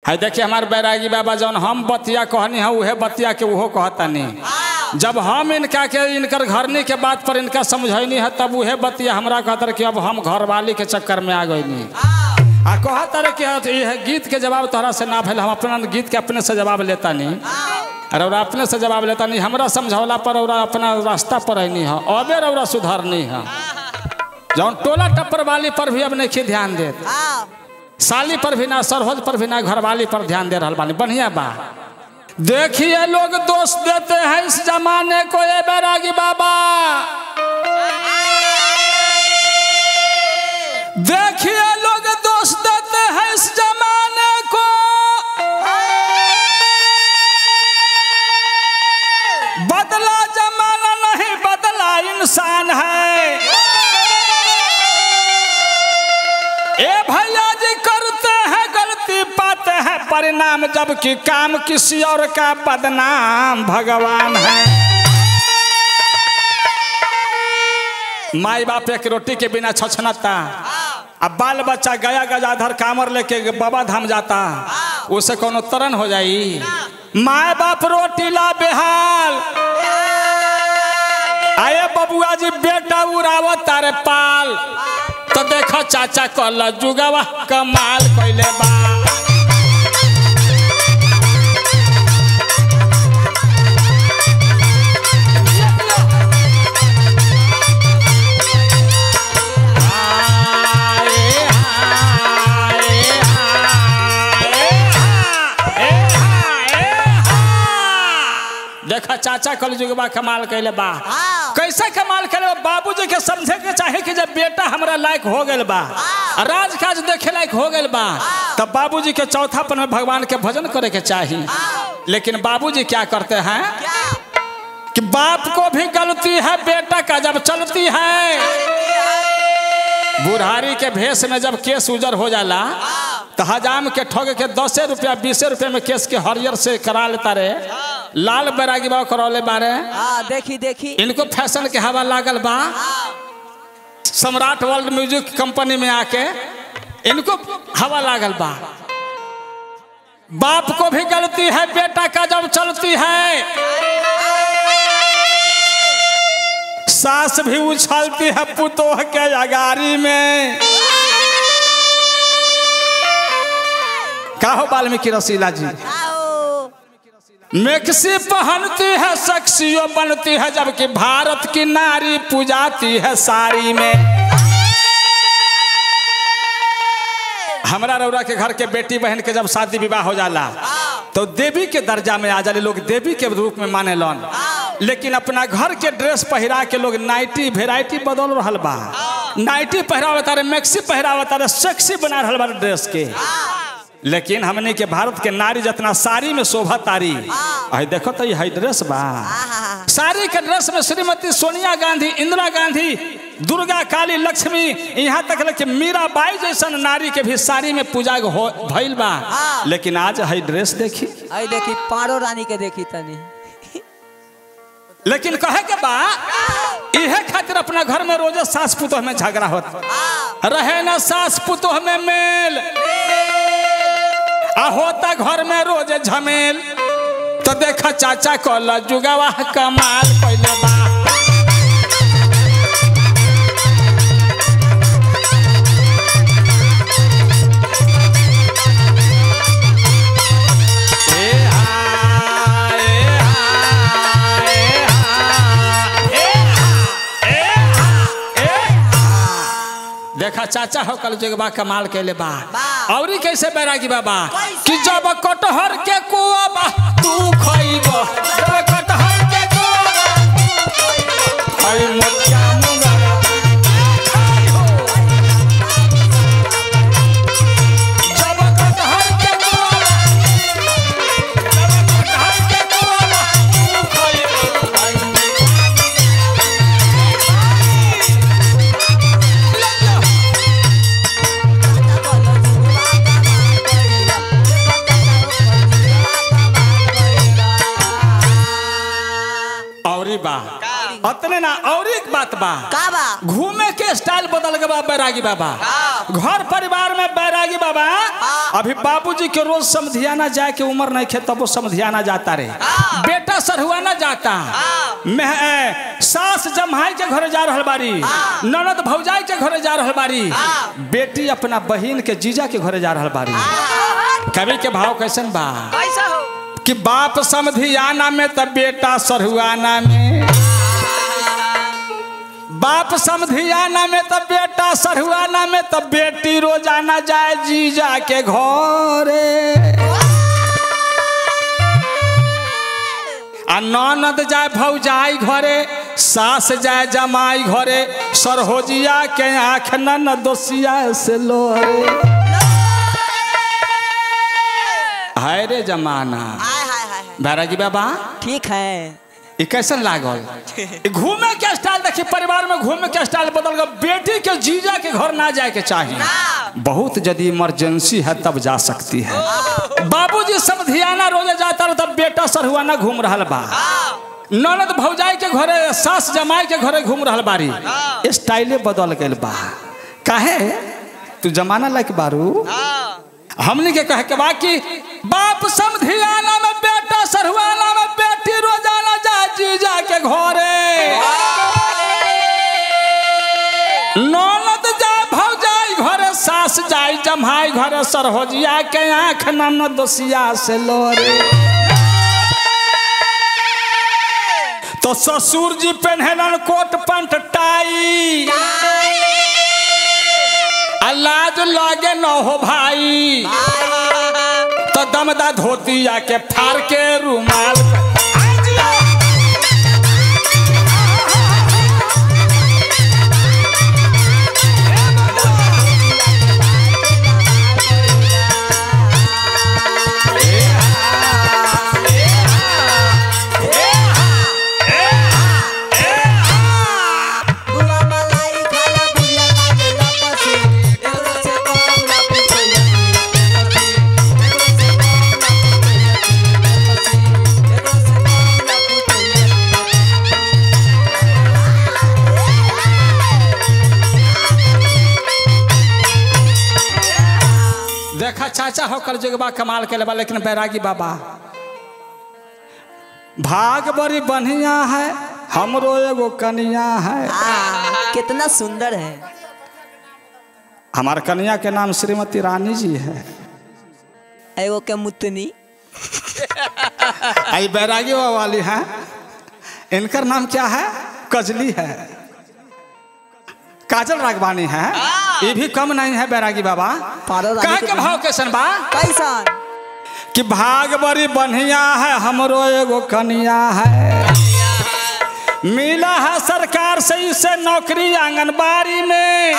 है देखिए हमारे बैरागी बाबा जौन हम बतिया कहनी है उहे बतिया के उहो कहता नहीं। जब हम इनका के इनकर घरनी के बात पर इनका समझैनी है तब उहे बतिया हमरा कहता कि अब हम घरवाली के चक्कर में आ गई नहीं। आ कहता कि यह गीत के जवाब तोहरा से ना भेल, हम अपना गीत के अपने से जवाब लेता नहीं और अपने से जवाब लेता नहीं। हमरा समझौला पर और अपना रास्ता पर नहीं है, अबेर और सुधारनी है। जौन टोला टप्पर वाली पर भी अब नहीं ध्यान दे, साली पर भी ना, सरहद पर भी ना, घरवाली पर ध्यान दे रहा बानी। बढ़िया बा। देखिए लोग दोष देते हैं इस जमाने को, ये बैरागी बाबा देखिए लोग दोष देते हैं इस जमाने को, बदला जमाना नहीं बदला इंसान है। ए भैया जी करते हैं गलती पाते हैं परिणाम, जबकि काम किसी और का बदनाम भगवान है। माई बाप एक रोटी के बिना छछनता, अब बाल बच्चा गया गजाधर कामर लेके बाबा धाम जाता, उसे कोनो तरन हो जाई। माए बाप रोटी ला बेहाल, आए बबुआ जी बेटा उड़ावत तारे पाल, तो देखो चाचा कल जुगवा कमाल कैले बा। देखा चाचा कल जुगवा कमाल कैले बा। कैसे कमाल करे? बाबूजी के समझे के चाहे कि जब बेटा हमरा लायक हो गए बा, राजकाज देखे लायक हो गए बा, तब बाबूजी के चौथापन में भगवान के भजन करे के चाहिए। लेकिन बाबूजी क्या करते हैं कि बाप को भी गलती है बेटा का जब चलती है। बुढ़ारी के भेष में जब केस उजर हो जाला तो हजाम के ठग के 10 रुपया 20 रुपये में केस के हरियर से करा लेता रे। लाल बैरागी बाबा करौले बारे। देखी देखी इनको फैशन के हवा लागल बा, सम्राट वर्ल्ड म्यूजिक कंपनी में आके इनको हवा लागल बा। बाप को भी गलती है बेटा का जब चलती है, सास भी उछलती है पुतोह के अगारी में। कहो वाल्मीकि रसीला जी, मैक्सी पहनती है सेक्सियो बनती है, जबकि भारत की नारी पूजाती है साड़ी में। हमरा रौरा के घर के बेटी बहन के जब शादी विवाह हो जाला तो देवी के दर्जा में आ जाले, लोग देवी के रूप में माने लन। लेकिन अपना घर के ड्रेस पहिरा के लोग नाइटी वेराइटी बदल रहा बा। नाइटी पहरावता रे, मैक्सी पहरावता रे, सेक्सी बना रहा बा ड्रेस के। लेकिन हमने के भारत के नारी जितना साड़ी में शोभा तारी, देखो तो ये ड्रेस बा। साड़ी के ड्रेस में श्रीमती सोनिया गांधी, इंदिरा गांधी, दुर्गा काली लक्ष्मी, यहाँ तक कि मीराबाई जैसन नारी के भी साड़ी में पूजा भइल बा। लेकिन आज है ड्रेस देखी, देखी पारो रानी के देखी तनी। लेकिन कहे के बा इहे खातिर अपना घर में रोजे सास पुतोह में झगड़ा होता रहे ना, सास पुतोह में मेल होता घर में रोजे झमेल। तो देखा चाचा कल जुगवा कमाल कैले बा। देखा चाचा हो कल जुगवा कमाल कैले बा। और कैसे बैरागी बाबा कि जब कटहर के कोबा तू खइबो, जब कटहर के कोबा आई मोतिया मुंगा जब कटहर के कोबा, जब कटहर के कोबा तू खइबो आई अतने ना और एक बात बा का बा घूमे के स्टाइल बदल गए बा बैरागी बाबा। घर परिवार में बैरागी बाबा अभी बाबूजी के रोज समधियाना जाए के उम्र नहीं खे तब वो समधियाना जाता रे, बेटा सरहुआना जाता, सास जमाई के घरे जा रहल बारी, ननद भौजाई के घरे जा रहल बारी, बेटी अपना बहन के जीजा के घरे जा रहल बारी। कवि के भाव कैसन बा कैसा हो कि बाप समधियाना में तब बेटा सरहुआना में, बाप समधियाना में तब बेटा सरहुआना में, तब बेटी रोजाना जाए जीजा के घरे, आ ननद जाए भौजाई घरे, सास जाए जमाई घरे, सरहोजिया के आँख न दोसिया से लोरे। हाय रे जमाना बैरागी बाबा ठीक है। ये कैसन लागल घूमे के स्टाइल देखिए, परिवार में घूमे के स्टाइल बदल गया। बेटी के जीजा के घर ना जाए के चाहिए, बहुत यदि इमरजेंसी है तब जा सकती है। बाबूजी समधियाना रोजे जाता रहा तब बेटा सरहुआना घूम रहा बा, ननद भौजाई के घरे सास जमाई के घरे घूम रहा बारी, स्टाइले बदल गए बा। काहे तू जमाना लायक बारू, हमने के कहे के बाकी बाप समधियाना में बेटा सरहुआना में, बेटी रोजाना जा जीजा के घरे, ननद जाए भौजाई घरे, सास जाए जमाई घरे, सरहोजिया के आँख न दोसिया से लोरे। तो ससुर जी पहनलन कोट पैंट टाई, लाज लागे न हो भाई, तो दमदा धोती आके फाड़ के रुमाल। देखा चाचा होकर जगबा कमाल के लेबा, लेकिन बैरागी बाबा भाग बड़ी बढ़िया है, हमरो एगो कन्या है। कितना सुंदर है। हमार कन्या के नाम श्रीमती रानी जी है। एगो के मुतनी आई बैरागी वाली है, इनका नाम क्या है? कजली है, काजल रागवानी है। ये भी कम नहीं है बैरागी बाबा। कहे के भाव कैसन बा कैसन कि भाग बड़ी बढ़िया है, हमरो एगो कन्या है, मिला है सरकार से इसे नौकरी आंगनबाड़ी में,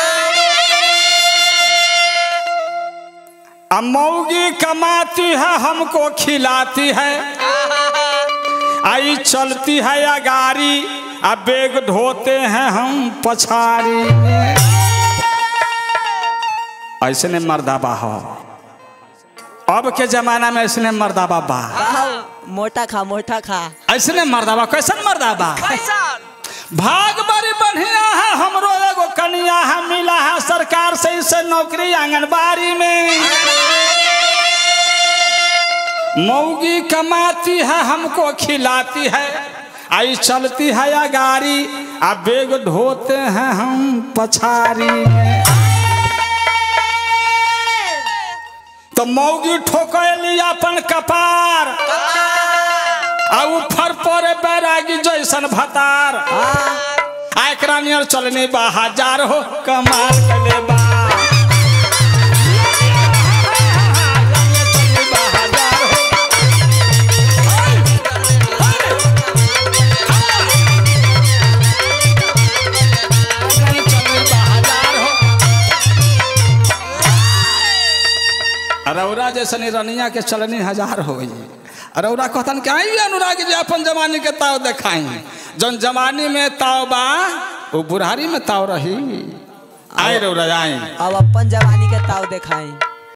मौगी कमाती है हमको खिलाती है, आई चलती है या गाड़ी, अब बैग ढोते हैं हम पछाड़ी में। ऐसे ने मर्दाबा हो, अब के जमाना में ऐसे मर्दाबा बा। मोटा खा ऐसे ने मर्दाबा कैसन मर्दाबा? भाग बड़ी बढ़िया है, हमरो एगो कन्या है, मिला है सरकार से इसे नौकरी आंगनबाड़ी में, मौगी कमाती है हमको खिलाती है, आई चलती है या गाड़ी, अब बैग ढोते हैं हम पछाड़ी में। तो मौगी ठोकली अपन कपार, ऊपर पड़े बैरागी जैसन भतार, एकरा नियर चलने बा हजार हो कमाल कले बा। रौरा जैसे रनिया के चलनी हजार हो गई। रौरा कहतन कि आई अनुराग जी अपन जमाने के ताव देखाई, जौन जमाने में ताव बा वो बुढ़ारी में ताव रही। आए रौरा आए, अब अपन जवानी के ताव देखाई।